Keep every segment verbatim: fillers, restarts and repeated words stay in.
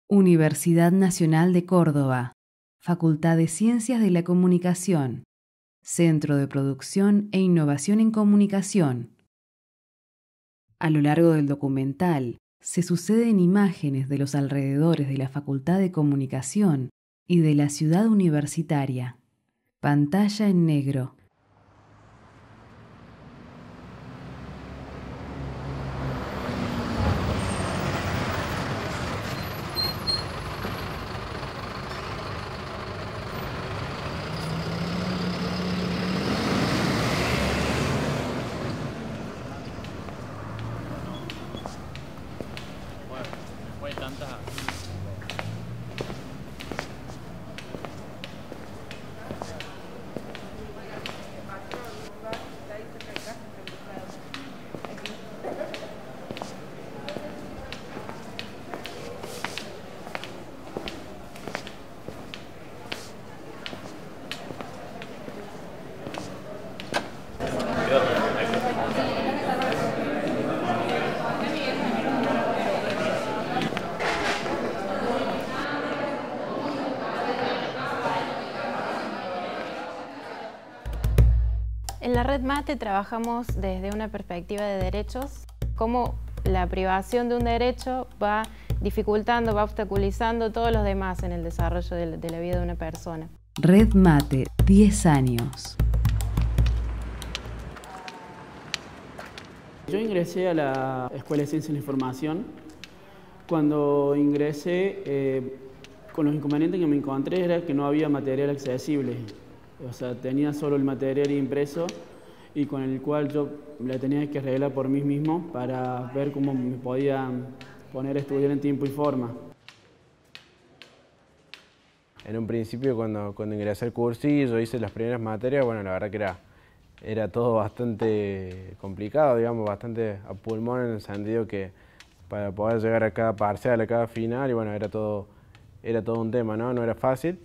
Universidad Nacional de Córdoba, Facultad de Ciencias de la Comunicación, Centro de Producción e Innovación en Comunicación. A lo largo del documental se suceden imágenes de los alrededores de la Facultad de Comunicación y de la ciudad universitaria. Pantalla en negro. En la Red Mate trabajamos desde una perspectiva de derechos, cómo la privación de un derecho va dificultando, va obstaculizando todos los demás en el desarrollo de la, de la vida de una persona. Red Mate, diez años. Yo ingresé a la Escuela de Ciencias de la Información. Cuando ingresé, eh, con los inconvenientes que me encontré era que no había material accesible. O sea, tenía solo el material impreso y con el cual yo le tenía que arreglar por mí mismo para ver cómo me podía poner a estudiar en tiempo y forma. En un principio, cuando, cuando ingresé al cursillo, hice las primeras materias, bueno, la verdad que era, era todo bastante complicado, digamos, bastante a pulmón en el sentido que para poder llegar a cada parcial, a cada final, y bueno, era todo, era todo un tema, ¿no? No era fácil.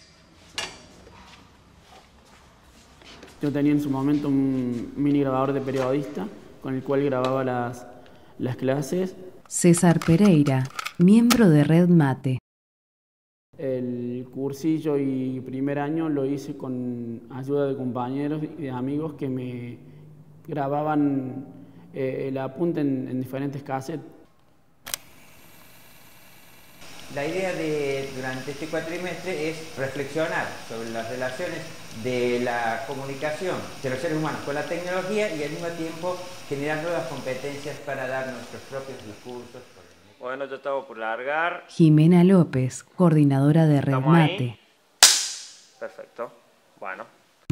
Yo tenía en su momento un mini grabador de periodista con el cual grababa las, las clases. César Pereira, miembro de Red Mate. El cursillo y primer año lo hice con ayuda de compañeros y de amigos que me grababan eh, el apunte en, en diferentes cassettes. La idea de, durante este cuatrimestre es reflexionar sobre las relaciones de la comunicación de los seres humanos con la tecnología y al mismo tiempo generar nuevas competencias para dar nuestros propios discursos. Bueno, yo estaba por largar. Jimena López, coordinadora de Red Mate. Perfecto. Bueno.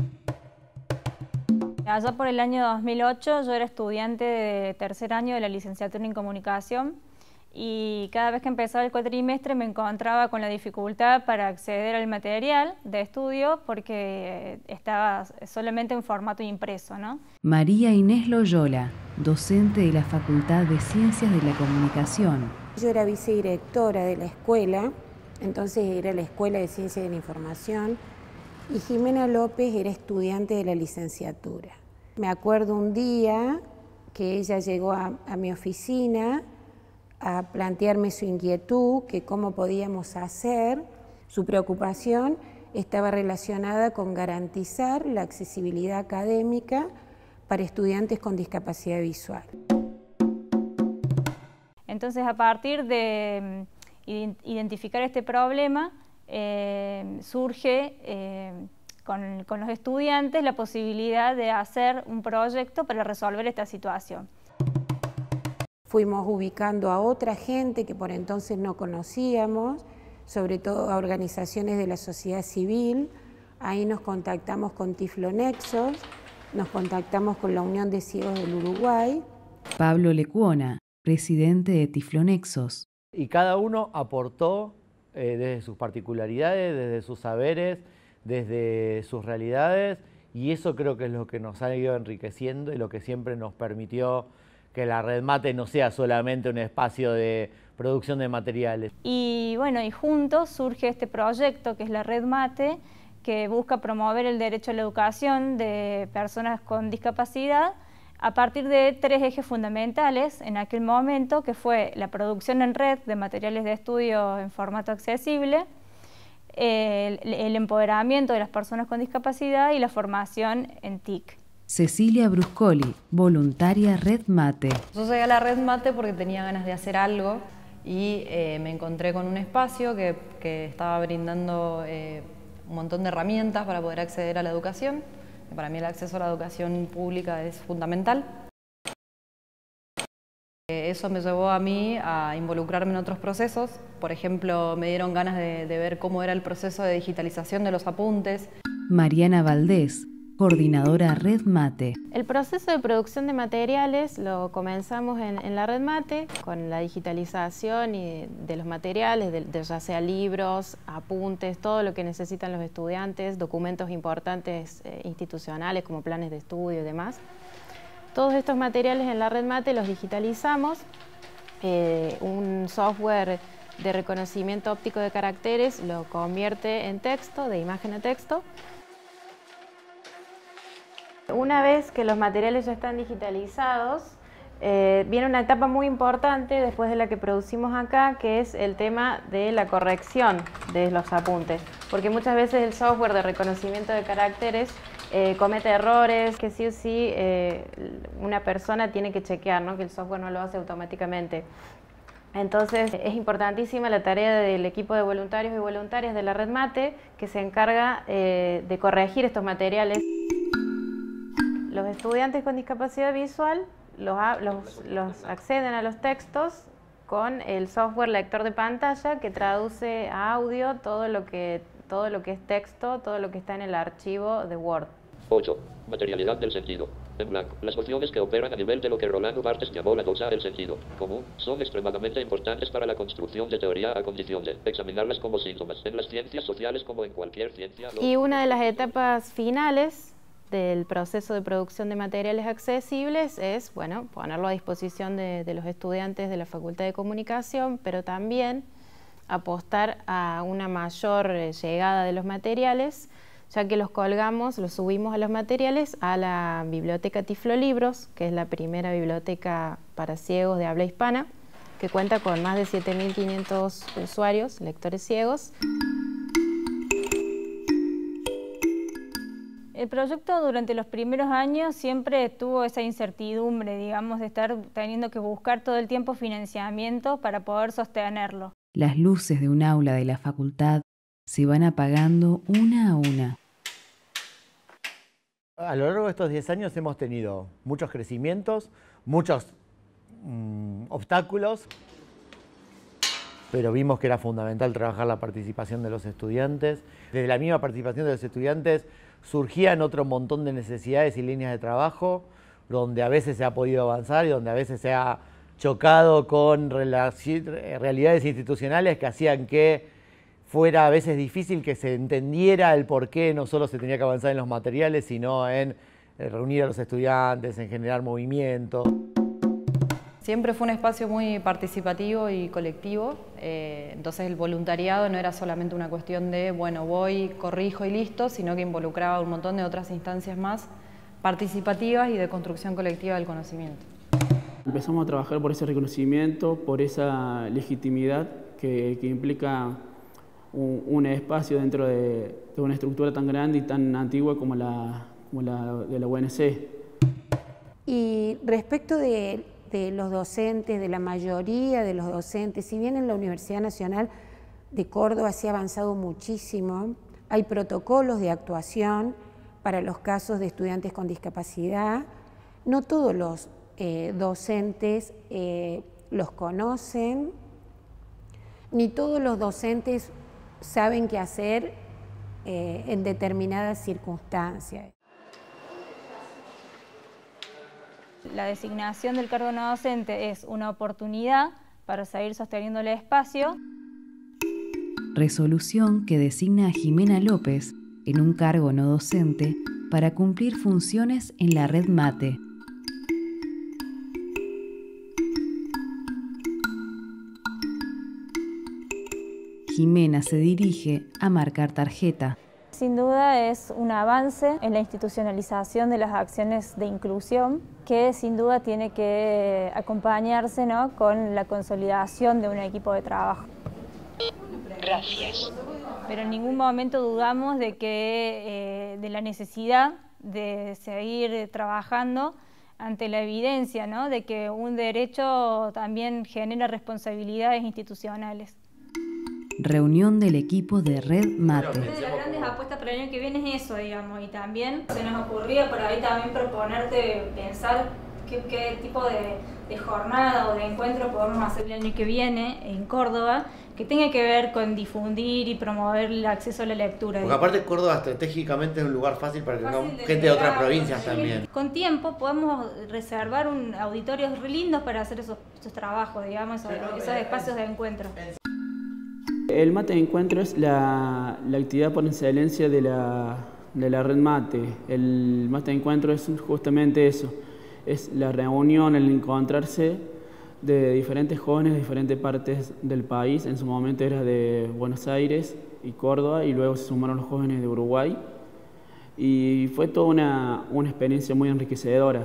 Allá por el año dos mil ocho yo era estudiante de tercer año de la licenciatura en comunicación. Y cada vez que empezaba el cuatrimestre me encontraba con la dificultad para acceder al material de estudio porque estaba solamente en formato impreso, ¿no? María Inés Loyola, docente de la Facultad de Ciencias de la Comunicación. Yo era vicedirectora de la escuela, entonces era la Escuela de Ciencias de la Información, y Jimena López era estudiante de la licenciatura. Me acuerdo un día que ella llegó a, a mi oficina a plantearme su inquietud, que cómo podíamos hacer. Su preocupación estaba relacionada con garantizar la accesibilidad académica para estudiantes con discapacidad visual. Entonces, a partir de identificar este problema, eh, surge eh, con, con los estudiantes la posibilidad de hacer un proyecto para resolver esta situación. Fuimos ubicando a otra gente que por entonces no conocíamos, sobre todo a organizaciones de la sociedad civil. Ahí nos contactamos con Tiflonexos, nos contactamos con la Unión de Ciegos del Uruguay. Pablo Lecuona, presidente de Tiflonexos. Y cada uno aportó eh, desde sus particularidades, desde sus saberes, desde sus realidades, y eso creo que es lo que nos ha ido enriqueciendo y lo que siempre nos permitió que la Red Mate no sea solamente un espacio de producción de materiales. Y bueno, y juntos surge este proyecto que es la Red Mate, que busca promover el derecho a la educación de personas con discapacidad a partir de tres ejes fundamentales en aquel momento, que fue la producción en red de materiales de estudio en formato accesible, el, el empoderamiento de las personas con discapacidad y la formación en T I C. Cecilia Bruscoli, voluntaria Red Mate. Yo llegué a la Red Mate porque tenía ganas de hacer algo y eh, me encontré con un espacio que, que estaba brindando eh, un montón de herramientas para poder acceder a la educación. Para mí el acceso a la educación pública es fundamental. Eso me llevó a mí a involucrarme en otros procesos. Por ejemplo, me dieron ganas de, de ver cómo era el proceso de digitalización de los apuntes. Mariana Valdés, coordinadora Red Mate. El proceso de producción de materiales lo comenzamos en, en la Red Mate con la digitalización y de los materiales, de, de ya sea libros, apuntes, todo lo que necesitan los estudiantes, documentos importantes eh, institucionales como planes de estudio y demás. Todos estos materiales en la Red Mate los digitalizamos. Eh, un software de reconocimiento óptico de caracteres lo convierte en texto, de imagen a texto. Una vez que los materiales ya están digitalizados, eh, viene una etapa muy importante después de la que producimos acá, que es el tema de la corrección de los apuntes. Porque muchas veces el software de reconocimiento de caracteres eh, comete errores que sí o sí eh, una persona tiene que chequear, ¿no? Que el software no lo hace automáticamente. Entonces es importantísima la tarea del equipo de voluntarios y voluntarias de la Red Mate, que se encarga eh, de corregir estos materiales. Los estudiantes con discapacidad visual los, los, los acceden a los textos con el software lector de pantalla que traduce a audio todo lo que, todo lo que es texto, todo lo que está en el archivo de Word. ocho. Materialidad del sentido. En blanco. Las nociones que operan a nivel de lo que Rolando Barthes llamó la doxa del sentido común son extremadamente importantes para la construcción de teoría a condición de examinarlas como síntomas en las ciencias sociales como en cualquier ciencia. Y una de las etapas finales del proceso de producción de materiales accesibles es, bueno, ponerlo a disposición de, de los estudiantes de la Facultad de Comunicación, pero también apostar a una mayor llegada de los materiales, ya que los colgamos, los subimos a los materiales a la biblioteca Tiflolibros, que es la primera biblioteca para ciegos de habla hispana, que cuenta con más de siete mil quinientos usuarios, lectores ciegos. El proyecto durante los primeros años siempre tuvo esa incertidumbre, digamos, de estar teniendo que buscar todo el tiempo financiamiento para poder sostenerlo. Las luces de un aula de la facultad se van apagando una a una. A lo largo de estos diez años hemos tenido muchos crecimientos, muchos mmm, obstáculos, pero vimos que era fundamental trabajar la participación de los estudiantes. Desde la misma participación de los estudiantes surgían otro montón de necesidades y líneas de trabajo, donde a veces se ha podido avanzar y donde a veces se ha chocado con realidades institucionales que hacían que fuera a veces difícil que se entendiera el por qué no solo se tenía que avanzar en los materiales, sino en reunir a los estudiantes, en generar movimiento. Siempre fue un espacio muy participativo y colectivo, eh, entonces el voluntariado no era solamente una cuestión de, bueno, voy, corrijo y listo, sino que involucraba un montón de otras instancias más participativas y de construcción colectiva del conocimiento. Empezamos a trabajar por ese reconocimiento, por esa legitimidad que, que implica un, un espacio dentro de, de una estructura tan grande y tan antigua como la, como la de la U N C. Y respecto de, de los docentes, de la mayoría de los docentes, si bien en la Universidad Nacional de Córdoba se ha avanzado muchísimo, hay protocolos de actuación para los casos de estudiantes con discapacidad, no todos los eh, docentes eh, los conocen, ni todos los docentes saben qué hacer eh, en determinadas circunstancias. La designación del cargo no docente es una oportunidad para seguir sosteniendo el espacio. Resolución que designa a Jimena López en un cargo no docente para cumplir funciones en la Red Mate. Jimena se dirige a marcar tarjeta. sin duda es un avance en la institucionalización de las acciones de inclusión que sin duda tiene que acompañarse, ¿no?, con la consolidación de un equipo de trabajo. Gracias. Pero en ningún momento dudamos de, que, eh, de la necesidad de seguir trabajando ante la evidencia, ¿no?, de que un derecho también genera responsabilidades institucionales. Reunión del equipo de Red Mate. Una de las grandes apuestas para el año que viene es eso, digamos, y también se nos ocurría por ahí también proponerte pensar qué, qué tipo de, de jornada o de encuentro podemos hacer el año que viene en Córdoba, que tenga que ver con difundir y promover el acceso a la lectura. Porque aparte Córdoba estratégicamente es un lugar fácil para que venga gente de otras provincias también. Con tiempo podemos reservar un auditorios re lindos para hacer esos, esos trabajos, digamos, esos, esos espacios de encuentro. El mate de encuentro es la, la actividad por excelencia de la, de la Red Mate. El mate de encuentro es justamente eso, es la reunión, el encontrarse de diferentes jóvenes de diferentes partes del país. En su momento era de Buenos Aires y Córdoba, y luego se sumaron los jóvenes de Uruguay. Y fue toda una, una experiencia muy enriquecedora.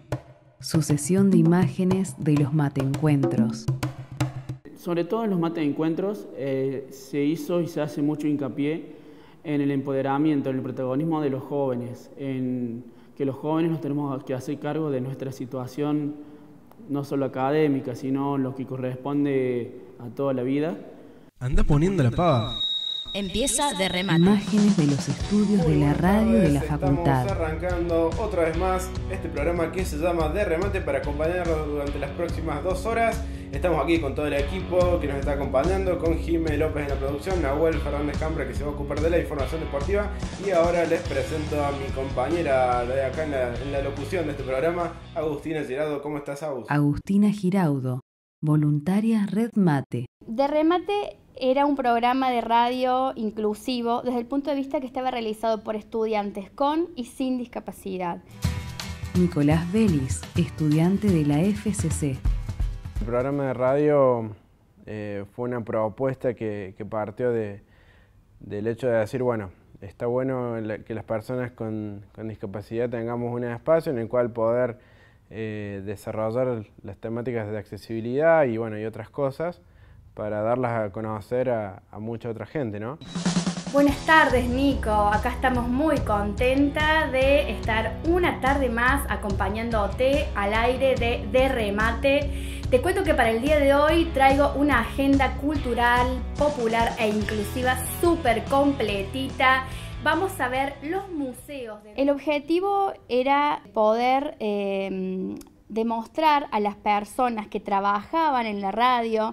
Sucesión de imágenes de los mateencuentros. Sobre todo en los mateencuentros eh, se hizo y se hace mucho hincapié en el empoderamiento, en el protagonismo de los jóvenes, en que los jóvenes nos tenemos que hacer cargo de nuestra situación, no solo académica, sino lo que corresponde a toda la vida. Anda poniendo la pava. Empieza de remate. Imágenes de los estudios de la radio de la facultad. Estamos arrancando otra vez más este programa que se llama De Remate para acompañarnos durante las próximas dos horas. Estamos aquí con todo el equipo que nos está acompañando, con Jimé López en la producción, Nahuel Fernández Cambra que se va a ocupar de la información deportiva, y ahora les presento a mi compañera de acá en la, en la locución de este programa, Agustina Giraudo. ¿Cómo estás, Agus? Agustina Giraudo, voluntaria Red Mate. De Remate era un programa de radio inclusivo desde el punto de vista que estaba realizado por estudiantes con y sin discapacidad. Nicolás Vélez, estudiante de la F C C. El programa de radio eh, fue una propuesta que, que partió de, del hecho de decir, bueno, está bueno la, que las personas con, con discapacidad tengamos un espacio en el cual poder eh, desarrollar las temáticas de accesibilidad y, bueno, y otras cosas para darlas a conocer a, a mucha otra gente, ¿no? Buenas tardes, Nico. Acá estamos muy contenta de estar una tarde más acompañándote al aire de De Remate. Te cuento que para el día de hoy traigo una agenda cultural, popular e inclusiva súper completita. Vamos a ver los museos. De... El objetivo era poder eh, demostrar a las personas que trabajaban en la radio,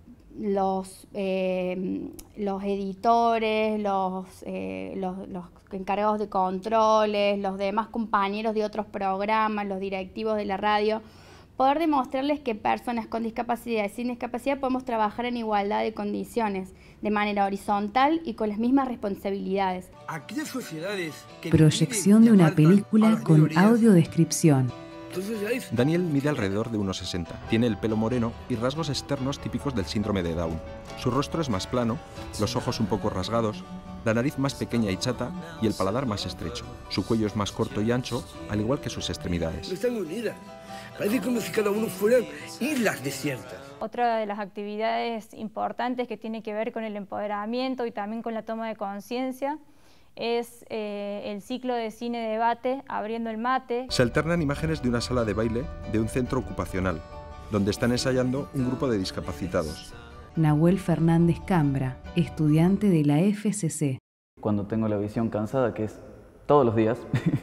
los, eh, los editores, los, eh, los, los encargados de controles, los demás compañeros de otros programas, los directivos de la radio, poder demostrarles que personas con discapacidad y sin discapacidad podemos trabajar en igualdad de condiciones, de manera horizontal y con las mismas responsabilidades. Aquellas sociedades que proyección de una película con audiodescripción. Daniel mide alrededor de uno sesenta, tiene el pelo moreno y rasgos externos típicos del síndrome de Down. Su rostro es más plano, los ojos un poco rasgados, la nariz más pequeña y chata y el paladar más estrecho. Su cuello es más corto y ancho, al igual que sus extremidades. No están unidas. Parece como si cada uno fueran islas desiertas. Otra de las actividades importantes que tiene que ver con el empoderamiento y también con la toma de conciencia es eh, el ciclo de cine-debate Abriendo el Mate. Se alternan imágenes de una sala de baile de un centro ocupacional, donde están ensayando un grupo de discapacitados. Nahuel Fernández Cambra, estudiante de la F C C. Cuando tengo la visión cansada, que es todos los días,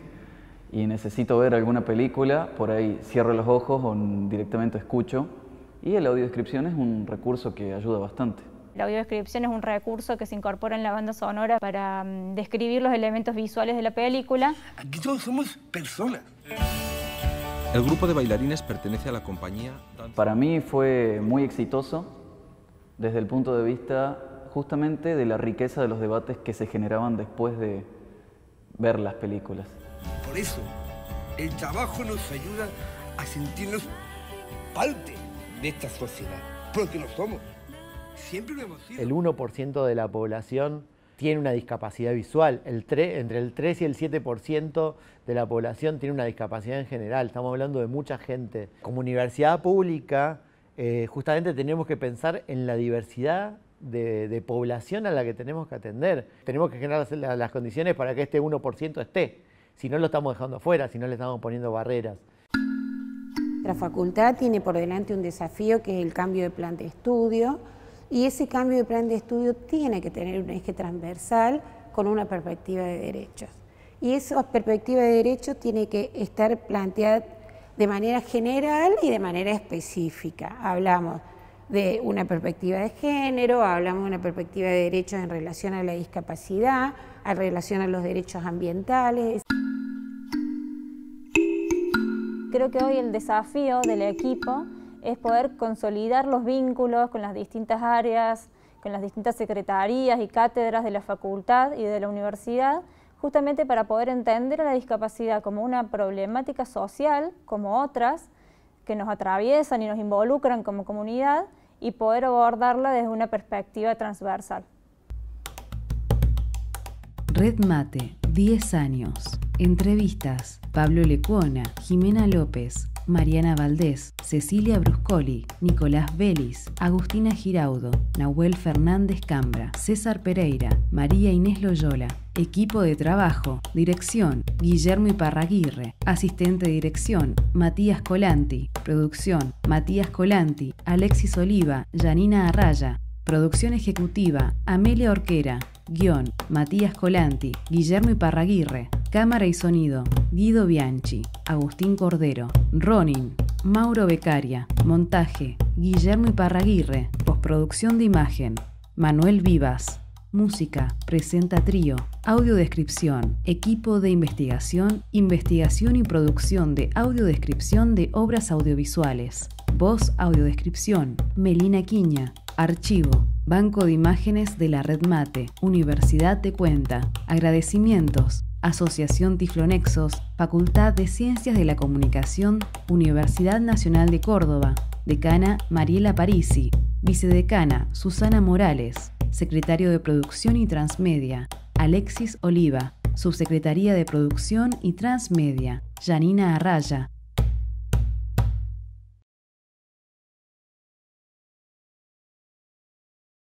y necesito ver alguna película, por ahí cierro los ojos o directamente escucho, y la audiodescripción es un recurso que ayuda bastante. La audiodescripción es un recurso que se incorpora en la banda sonora para um, describir los elementos visuales de la película. Aquí todos somos personas. El grupo de bailarines pertenece a la compañía... Para mí fue muy exitoso desde el punto de vista justamente de la riqueza de los debates que se generaban después de ver las películas. Por eso, el trabajo nos ayuda a sentirnos parte de esta sociedad, porque lo somos. Siempre lo hemos sido. El uno por ciento de la población tiene una discapacidad visual. El tre- entre el tres y el siete por ciento de la población tiene una discapacidad en general. Estamos hablando de mucha gente. Como universidad pública, eh, justamente tenemos que pensar en la diversidad de, de población a la que tenemos que atender. Tenemos que generar las, las condiciones para que este uno por ciento esté. Si no, lo estamos dejando afuera, si no le estamos poniendo barreras. La facultad tiene por delante un desafío que es el cambio de plan de estudio, y ese cambio de plan de estudio tiene que tener un eje transversal con una perspectiva de derechos. Y esa perspectiva de derechos tiene que estar planteada de manera general y de manera específica. Hablamos de una perspectiva de género, hablamos de una perspectiva de derechos en relación a la discapacidad, en relación a los derechos ambientales. Creo que hoy el desafío del equipo es poder consolidar los vínculos con las distintas áreas, con las distintas secretarías y cátedras de la facultad y de la universidad, justamente para poder entender a la discapacidad como una problemática social, como otras, que nos atraviesan y nos involucran como comunidad, y poder abordarla desde una perspectiva transversal. Redmate, diez años. Entrevistas: Pablo Lecuona, Jimena López, Mariana Valdés, Cecilia Bruscoli, Nicolás Vélez, Agustina Giraudo, Nahuel Fernández Cambra, César Pereira, María Inés Loyola. Equipo de trabajo: dirección, Guillermo Iparraguirre. Asistente de dirección, Matías Colanti. Producción, Matías Colanti, Alexis Oliva, Janina Arraya. Producción ejecutiva, Amelia Orquera. Guión, Matías Colanti, Guillermo Iparraguirre. Cámara y sonido, Guido Bianchi, Agustín Cordero. Ronin, Mauro Becaria. Montaje, Guillermo Iparraguirre. Postproducción de imagen, Manuel Vivas. Música, Presenta Trío. Audiodescripción, equipo de investigación, investigación y producción de audiodescripción de obras audiovisuales. Voz, audiodescripción, Melina Quiña. Archivo, Banco de Imágenes de la Redmate, Universidad de Cuenta. Agradecimientos: Asociación Tiflonexos, Facultad de Ciencias de la Comunicación, Universidad Nacional de Córdoba. Decana Mariela Parisi. Vicedecana Susana Morales. Secretario de Producción y Transmedia Alexis Oliva. Subsecretaría de Producción y Transmedia Janina Arraya.